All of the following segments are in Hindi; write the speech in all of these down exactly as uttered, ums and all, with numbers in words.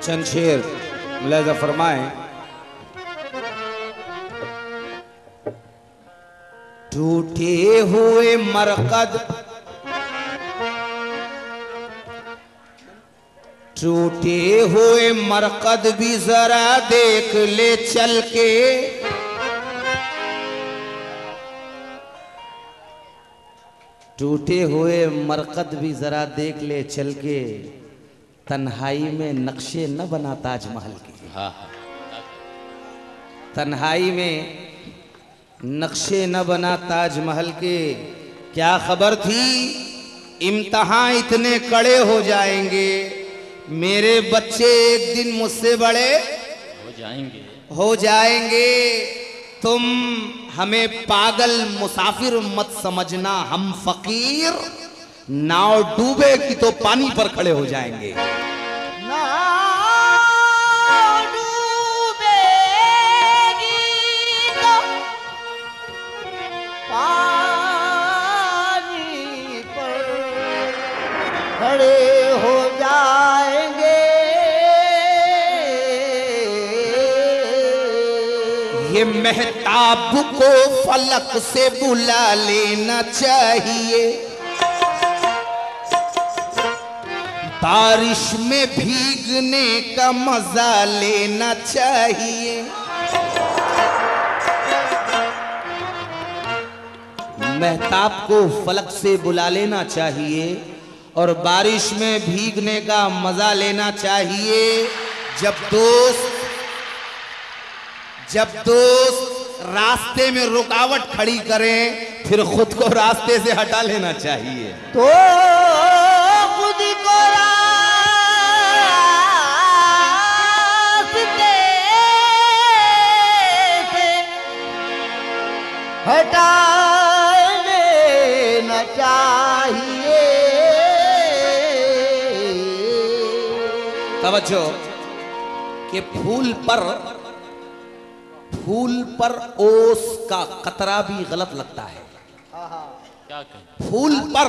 चंद शेर मुलाहिजा फरमाएं। टूटे हुए मरकद टूटे हुए मरकद भी जरा देख ले चल के, टूटे हुए मरकद भी जरा देख ले चल के, तन्हाई में नक्शे न बना ताजमहल के। हाँ तन्हाई में नक्शे न बना ताजमहल के। क्या खबर थी इम्तहान इतने कड़े हो जाएंगे, मेरे बच्चे एक दिन मुझसे बड़े हो जाएंगे हो जाएंगे तुम हमें पागल मुसाफिर मत समझना, हम फकीर नाव डूबेगी तो पानी पर खड़े हो जाएंगे। नाव डूबेगी तो पानी पर खड़े हो जाएंगे। ये महताब को फलक से बुला लेना चाहिए, बारिश में भीगने का मजा लेना चाहिए। महताब को फलक से बुला लेना चाहिए और बारिश में भीगने का मजा लेना चाहिए। जब दोस्त जब दोस्त रास्ते में रुकावट खड़ी करें फिर खुद को रास्ते से हटा लेना चाहिए। तो खुद को रास्ते से हटा लेना चाहिए। तवज्जो कि फूल पर फूल पर ओस का कतरा भी गलत लगता है। क्या कहें? फूल पर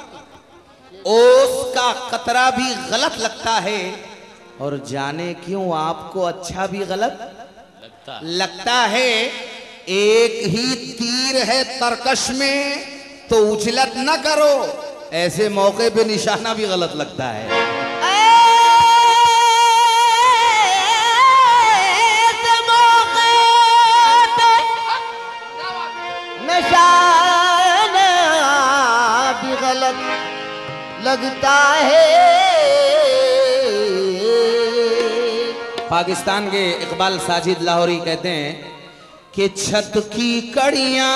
ओस का कतरा भी गलत लगता है, और जाने क्यों आपको अच्छा भी गलत लगता, लगता है। एक ही तीर है तरकश में तो उछलत न करो, ऐसे मौके पे निशाना भी गलत लगता है। भी गलत लगता है। पाकिस्तान के इकबाल साजिद लाहौरी कहते हैं कि छत की कड़ियां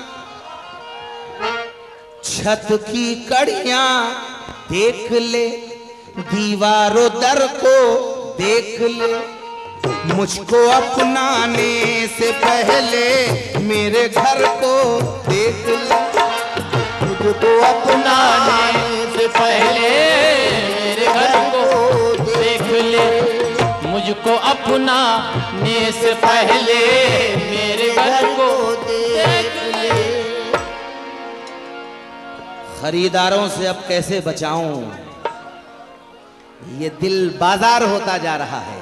छत की कड़ियां देख ले, दीवारों दर को देख ले, मुझको अपनाने से पहले मेरे घर को देख ले, मुझको अपनाने से पहले मेरे घर को देख ले, मुझको अपनाने से पहले मेरे घर को देख ले। खरीदारों से अब कैसे बचाऊं, ये दिल बाजार होता जा रहा है।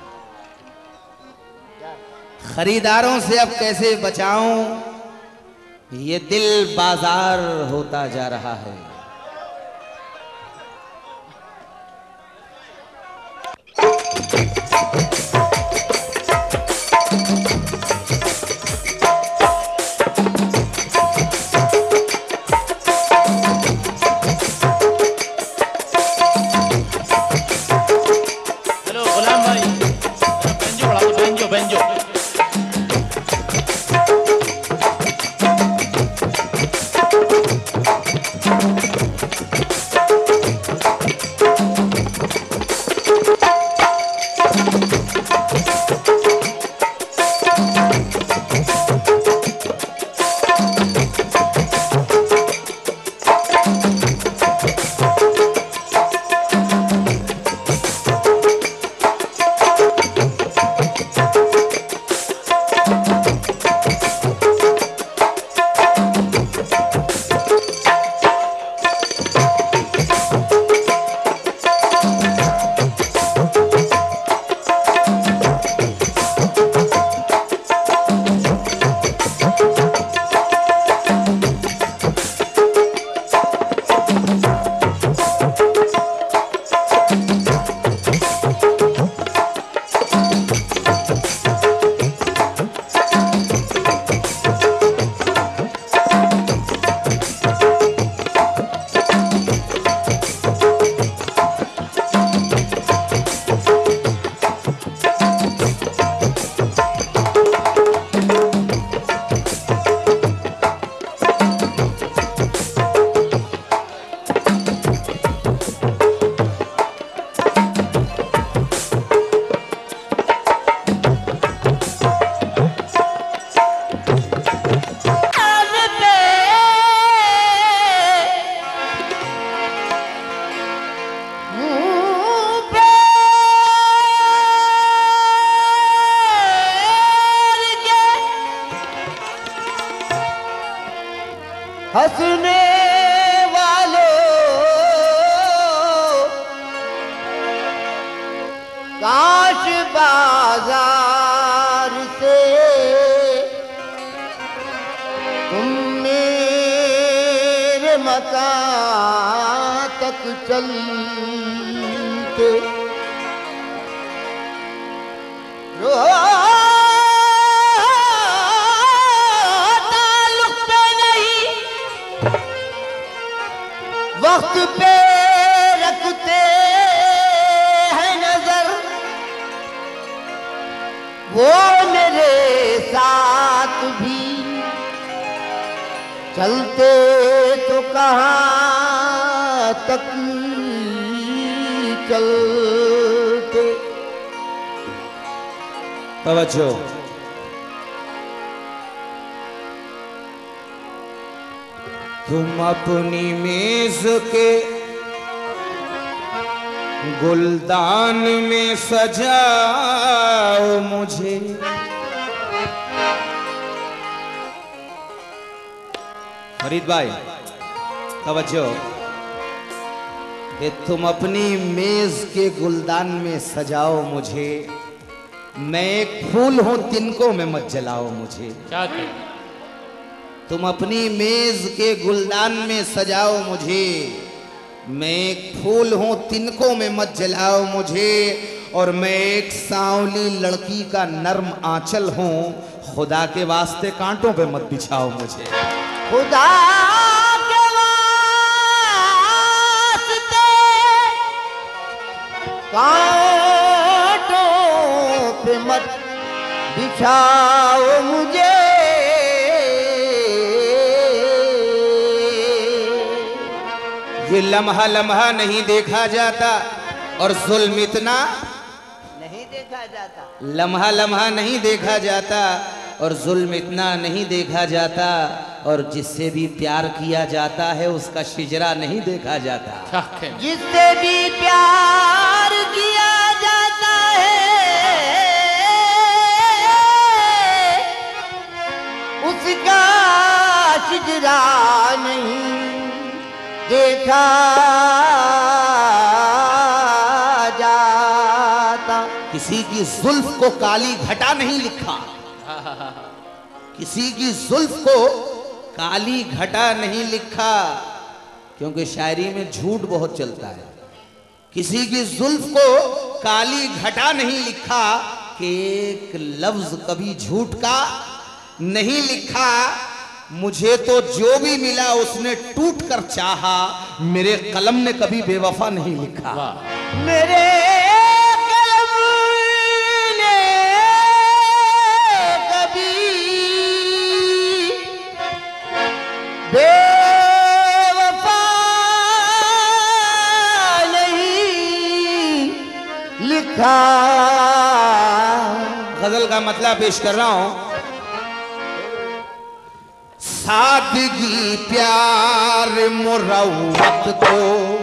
खरीदारों से अब कैसे बचाऊं, ये दिल बाजार होता जा रहा है। हेलो गुलाम भाई, बेंजो बढ़ा दो, बेंजो बेंजो। सुनने वालों, काश बाजार से तुम मेरे मकान तक चलते। ताल्लुक पे नहीं, वक्त पे रखते हैं नजर, वो मेरे साथ भी चलते तो कहाँ तक चलते। तवज्जो। तुम अपनी मेज के गुलदान में सजाओ मुझे, फरीद भाई तवज्जो, कि तुम अपनी मेज के गुलदान में सजाओ मुझे, मैं एक फूल हूं तिनको में मत जलाओ मुझे। क्या क्या? तुम अपनी मेज के गुलदान में सजाओ मुझे, मैं एक फूल हूं तिनको में मत जलाओ मुझे, और मैं एक सांवली लड़की का नर्म आंचल हूं, खुदा के वास्ते कांटों पे मत बिछाओ मुझे। खुदा के वास्ते कांटों पे मत बिछाओ मुझे। ये लम्हा लम्हा नहीं देखा जाता और जुल्म इतना नहीं देखा जाता, लम्हा लम्हा नहीं देखा जाता और जुल्म इतना नहीं देखा जाता, और जिससे भी प्यार किया जाता है उसका शिजरा नहीं देखा जाता। क्या क्या? जिससे भी प्यार किया जाता है उसका शिजरा नहीं देखा जाता। किसी की जुल्फ को काली घटा नहीं लिखा, किसी की जुल्फ को काली घटा नहीं लिखा, क्योंकि शायरी में झूठ बहुत चलता है। किसी की जुल्फ को काली घटा नहीं लिखा, कि एक लफ्ज कभी झूठ का नहीं लिखा। मुझे तो जो भी मिला उसने टूट कर चाहा, मेरे कलम ने कभी बेवफा नहीं लिखा। मेरे कलम ने कभी बेवफा नहीं लिखा। गजल का मतलब पेश कर रहा हूं। सादगी प्यार मुरव्वत को,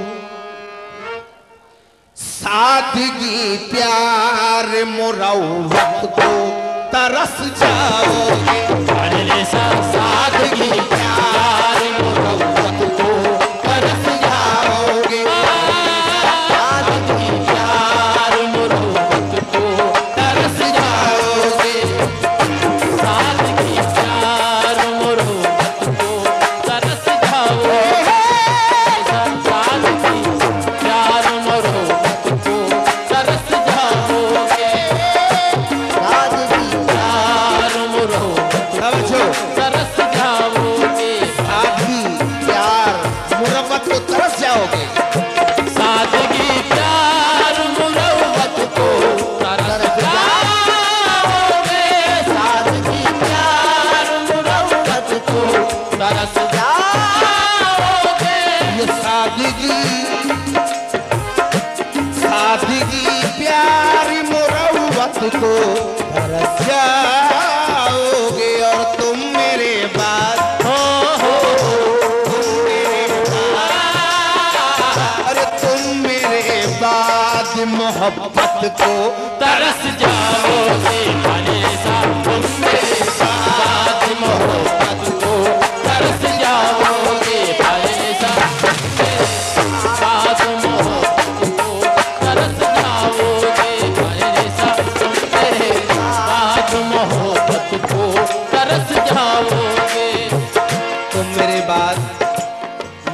सादगी प्यार मुरव्वत को तरस जाओगे। सादगी प्यार मुरव्वत को तरस जाओगे। सादगी प्यार मुरव्वत को तरस जाओगे। सादगी प्यार मुरव्वत को तरस जाओगे। सादगी प्यार मुरव्वत को तरस जाओगे। सादगी प्यार मुरव्वत को तरस जाओगे। सादगी प्यार मुरव्वत को तरस जाओगे। सादगी प्यार मुरव्वत को तरस जाओगे। सादगी प्यार मुरव्वत को तरस जाओगे। ये सादगी सादगी प्यार मुरव्वत को तरस जाओगे। और तुम मेरे बाद हो हो तुम मेरे बाद, अरे तुम मेरे बाद मोहब्बत को तरस जाओगे। तुम मेरे बाद मोहब्बत को तरस जाओगे।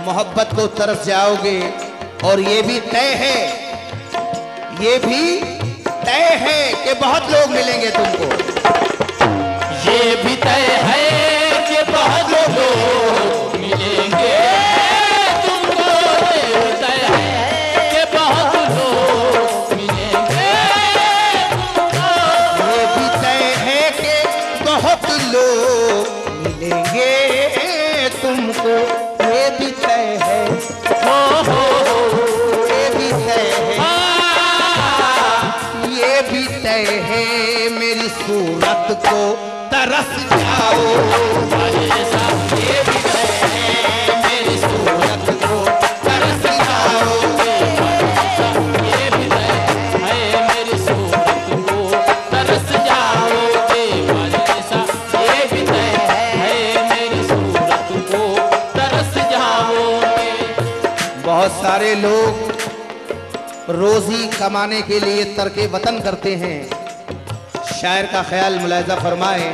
मोहब्बत को तरस जाओगे। और ये भी तय है, ये भी तय है कि बहुत लोग मिलेंगे तुमको। ये भी तय है कि बहुत लोग मिलेंगे तुमको। ये भी तय है कि बहुत लोग मिलेंगे तुमको। ये भी तय है कि बहुत लोग मिलेंगे तुमको। ये भी तय है, हो हो ये भी तय है, ये भी तय है मेरी सूरत को तरस जाओ। ये भी तय है मेरी सूरत को तरस जाओगे। ये भी तय है मेरी सूरत को तरस जाओगे। ये भी तय है मेरी सूरत को तरस जाओगे। बहुत सारे लोग रोजी कमाने के लिए तर्के वतन करते हैं। शायर का ख्याल मुलाहिजा फरमाए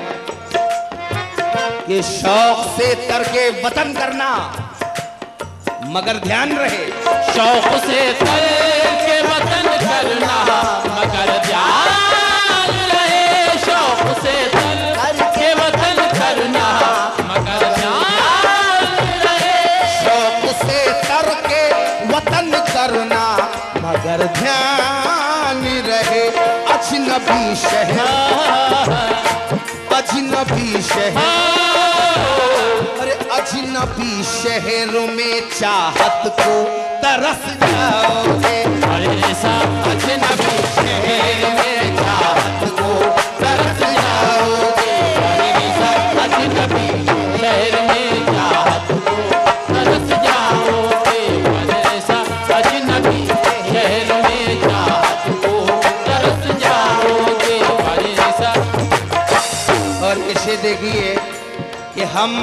कि शौक से तर्के वतन करना, मगर ध्यान रहे शौक से तर्के वतन करना, मगर ध्यान रहे। शौक से तर्के वतन करना, मगर ध्यान रहे। शौक से तर्के वतन करना, मगर ध्यान रहे। अजनबी शहर, अजनबी शहर, अरे अजनबी शहरों में चाहत को तरस जाओगे। अरे साहब अजनबी शहर में चाहत को तरस जाओगे। अरे साहब अजनबी शहर में चाहत को तरस जाओगे। अरे साहब अजनबी शहर में चाहत को तरस जाओगे। अरे साहब। और इसे देखिए कि हम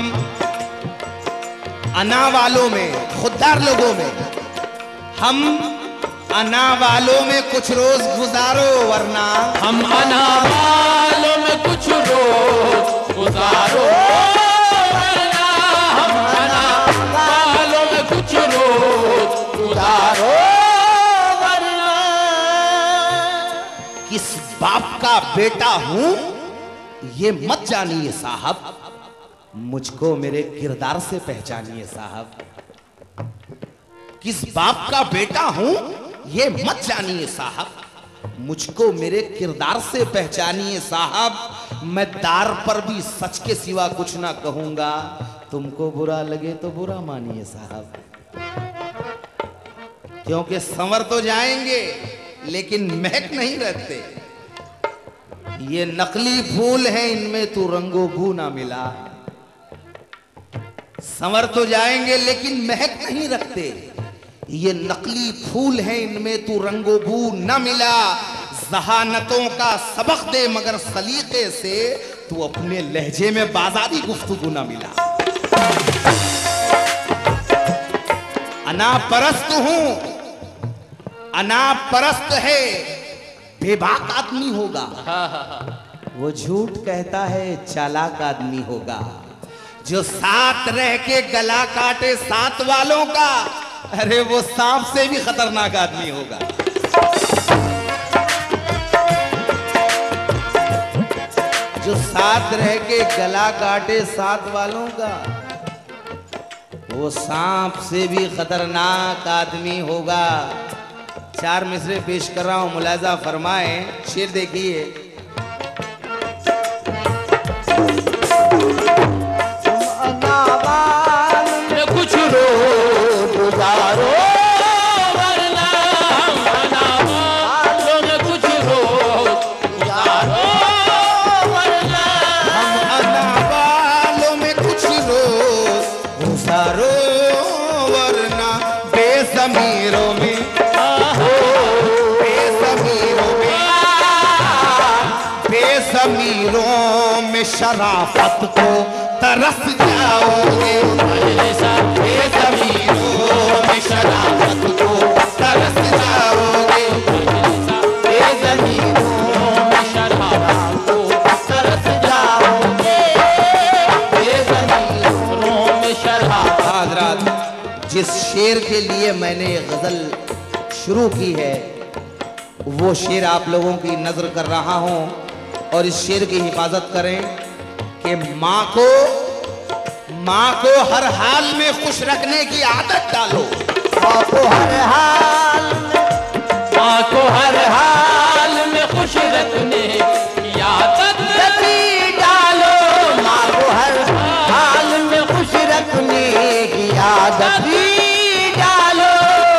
अना वालों में, खुददार लोगों में, हम अना वालों में कुछ रोज गुजारो, वरना हम अना वालों में कुछ रोज गुजारो। वरना हम अना वालों में कुछ रोज गुजारो। वरना किस बाप का बेटा हूं ये मत जानिए साहब, मुझको मेरे किरदार से पहचानिए साहब। किस बाप का बेटा हूं ये मत जानिए साहब, मुझको मेरे किरदार से पहचानिए साहब। मैं दार पर भी सच के सिवा कुछ ना कहूंगा, तुमको बुरा लगे तो बुरा मानिए साहब। क्योंकि संवर तो जाएंगे लेकिन महक नहीं रहते। ये नकली फूल है, इनमें तू रंगो बू ना मिला। संवर तो जाएंगे लेकिन महक नहीं रखते। ये नकली फूल है, इनमें तू रंगो बू न मिला। जहानतों का सबक दे मगर सलीके से, तू अपने लहजे में बाजारी गुफ्तगू न मिला। अना परस्त हूं, अना परस्त है, बेबाक आदमी होगा। वो झूठ कहता है चालाक आदमी होगा। जो साथ रह के गला काटे साथ वालों का, अरे वो सांप से भी खतरनाक आदमी होगा। जो साथ रह के गला काटे साथ वालों का, वो सांप से भी खतरनाक आदमी होगा। चार मिसरे पेश कर रहा हूं, मुलाजा फरमाए। शेर देखिए। कुछ रोज गुजारो। वरना हम अना वालों में कुछ रोज गुजारो। वरना हम अना वालों में कुछ रोज गुजारो। वरना बेज़मीरों में, बेज़मीरों में, बेज़मीरों में शराफत को तरस जाओगे। बेज़मीरों में शराफत को तरस जाओगे। बेज़मीरों में शराफत को तरस जाओगे। बेज़मीरों में शराफत। हज़रात जिस शेर के लिए मैंने गजल शुरू की है वो शेर आप लोगों की नजर कर रहा हूं और इस शेर की हिफाजत करें कि माँ को माँ को हर हाल में खुश रखने की आदत डालो। माँ को हर हाल में माँ को हर हाल में खुश रखने की आदत डालो। माँ को हर हाल में खुश रखने की आदत डालो।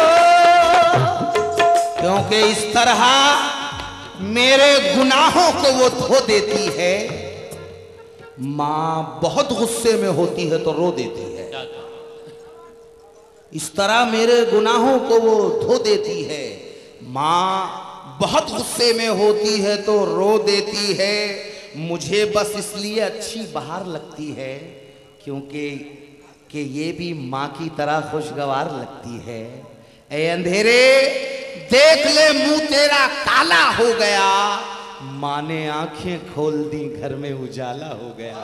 क्योंकि इस तरह मेरे गुनाहों को वो धो देती है। माँ बहुत गुस्से में होती है तो रो देती है, इस तरह मेरे गुनाहों को वो धो देती है। माँ बहुत गुस्से में होती है तो रो देती है। मुझे बस इसलिए अच्छी बाहर लगती है क्योंकि कि ये भी माँ की तरह खुशगवार लगती है। ए अंधेरे देख ले मुंह तेरा काला हो गया, माँ ने आंखें खोल दी घर में उजाला हो गया।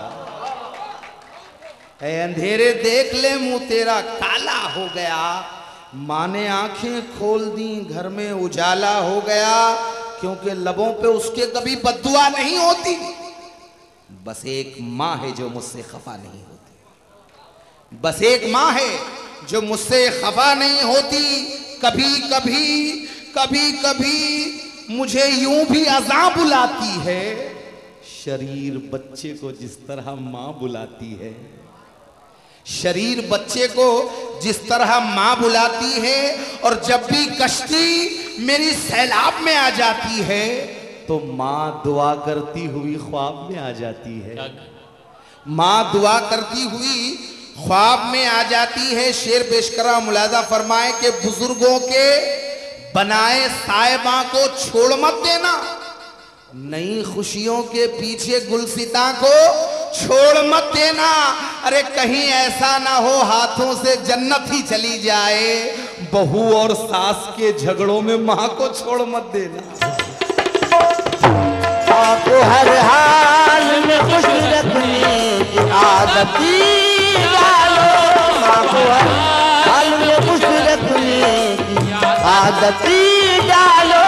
ए अंधेरे देख ले मुंह तेरा काला हो गया, माँ ने आंखें खोल दी घर में उजाला हो गया। क्योंकि लबों पे उसके कभी बद्दुआ नहीं होती, बस एक माँ है जो मुझसे खफा नहीं होती। बस एक माँ है जो मुझसे खफा नहीं होती। कभी कभी कभी कभी मुझे यूं भी अज़ां बुलाती है, शरीर बच्चे को जिस तरह माँ बुलाती है। शरीर बच्चे को जिस तरह माँ बुलाती है। और जब भी कश्ती मेरी सैलाब में आ जाती है तो माँ दुआ करती हुई ख्वाब में आ जाती है। माँ दुआ करती हुई ख्वाब में आ जाती है। शेर पेश करा, मुलाजा फरमाए कि बुजुर्गों के बनाए साहिबा को छोड़ मत देना, नई खुशियों के पीछे गुलसिता को छोड़ मत देना। अरे कहीं ऐसा ना हो हाथों से जन्नत ही चली जाए, बहू और सास के झगड़ों में माँ को छोड़ मत देना। माँ को हर हाल में खुश रखने की आदत डालो। माँ को हर हाल में खुश रखने की आदत डालो।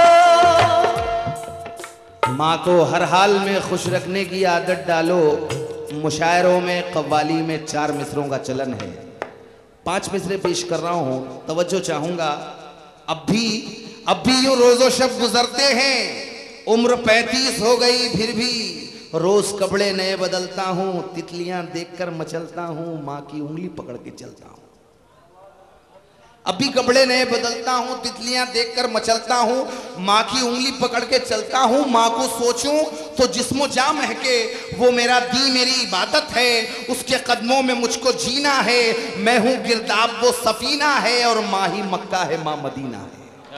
माँ को हर हाल में खुश रखने की आदत डालो। मुशायरों में कव्वाली में चार मिसरों का चलन है। पांच मिसरे पेश कर रहा हूं, तवज्जो चाहूंगा। अब भी अब भी यूं रोजो शब गुजरते हैं, उम्र पैंतीस हो गई फिर भी रोज कपड़े नए बदलता हूं, तितलियां देखकर मचलता हूं, माँ की उंगली पकड़ के चलता हूं। अब भी कपड़े नए बदलता हूं, तितलियां देखकर मचलता हूं, माँ की उंगली पकड़ के चलता हूं। माँ को सोचूं तो जिस्मो जा महके, वो मेरा दी मेरी इबादत है, उसके कदमों में मुझको जीना है। मैं हूं गिरदाब वो सफीना है और माँ ही मक्का है, माँ मदीना है।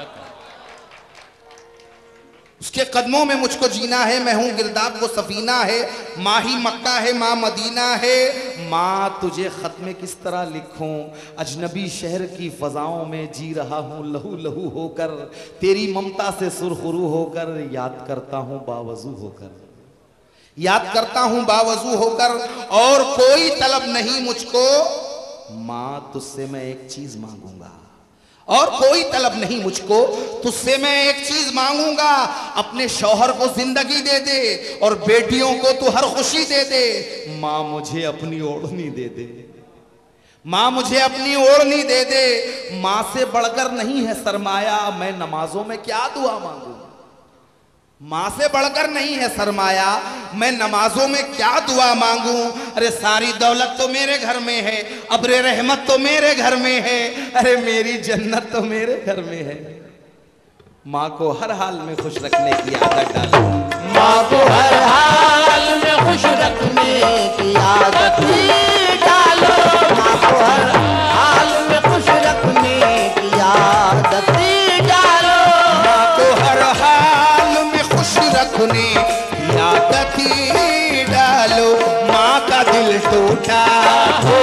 उसके कदमों में मुझको जीना है, मैं हूं गिरदाब वो सफीना है, माँ ही मक्का है, माँ मदीना है। माँ तुझे खत में किस तरह लिखूं, अजनबी शहर की फजाओं में जी रहा हूं लहू लहू होकर, तेरी ममता से सुरखरू होकर याद करता हूं बावजू होकर, याद करता हूं बावजू होकर। और कोई तलब नहीं मुझको, माँ तुझसे मैं एक चीज मांगूंगा, और कोई तलब नहीं मुझको, तुझसे मैं एक चीज मांगूंगा। अपने शौहर को जिंदगी दे दे और बेटियों को तू हर खुशी दे दे। माँ मुझे अपनी ओढ़नी दे दे, माँ मुझे अपनी ओढ़नी दे दे। माँ से बढ़कर नहीं है सरमाया, मैं नमाजों में क्या दुआ मांगू। माँ से बढ़कर नहीं है सरमाया, मैं नमाजों में क्या दुआ मांगू। अरे सारी दौलत तो मेरे घर में है, अब्रे रहमत तो मेरे घर में है, अरे मेरी जन्नत तो मेरे घर में है। माँ को हर हाल में खुश रखने की आदत डालो। माँ को हर हाल में खुश रखने की आदत डालो। माँ को हर हाल में खुश रखने की आदत डालो। माँ को हर हाल में खुश रखने की आदत डालो। माँ का दिल टूटा हो,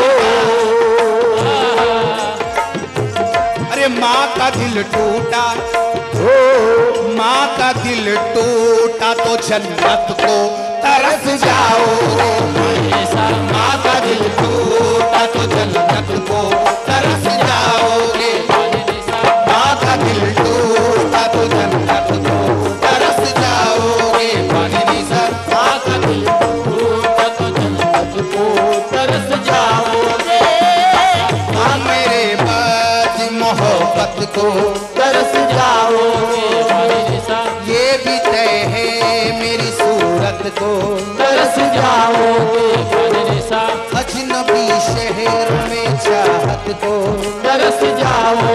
अरे माँ का दिल टूटा हो, माँ का दिल टूटा तो जन्नत को तरस जाओ। माँ का दिल टूटा तो जन्नत को तरस मोहब्बत को तरस जाओगे, ये भी तय है मेरी सूरत को तरस जाओगे, अजनबी शहर में चाहत को तरस जाओगे।